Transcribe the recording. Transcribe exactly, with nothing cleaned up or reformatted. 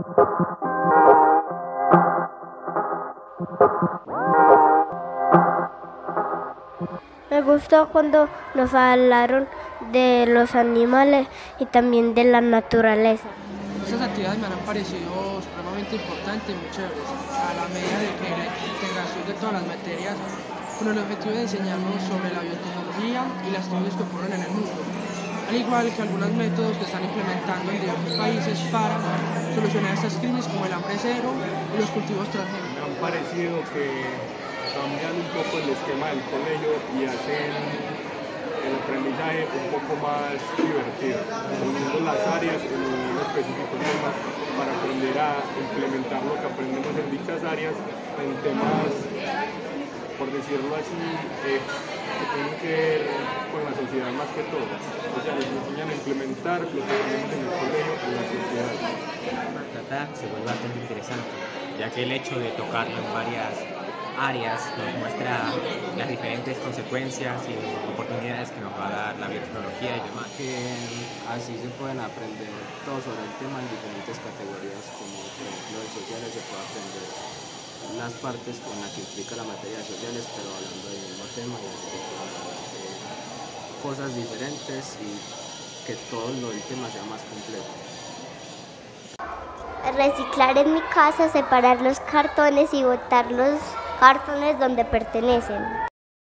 Me gustó cuando nos hablaron de los animales y también de la naturaleza. Estas actividades me han parecido supremamente importantes y muy chéveres, a la medida de que la integración de todas las materias con el objetivo de enseñarnos sobre la biotecnología y las tecnologías que ocurren en el mundo, al igual que algunos métodos que están implementando en diversos países para solucionar estas crisis como el hambre cero y los cultivos transgénicos. Me han parecido que cambian un poco el esquema del colegio y hacen el aprendizaje un poco más divertido, poniendo las áreas en un específico tema para aprender a implementar lo que aprendemos en dichas áreas en temas, por decirlo así, eh, que tienen que ver con la sociedad más que todo. O sea, les enseñan a implementar lo que aprendemos en el colegio en la sociedad. Tratar se vuelve bastante interesante, ya que el hecho de tocarlo en varias áreas nos muestra las diferentes consecuencias y oportunidades que nos va a dar la biotecnología y demás. Que así se pueden aprender todo sobre el tema en diferentes categorías, como por ejemplo en sociales se puede aprender las partes con las que implica la materia de sociales, pero hablando del mismo tema y así eh, cosas diferentes y que todo lo del tema sea más completo. Reciclar en mi casa, separar los cartones y botar los cartones donde pertenecen.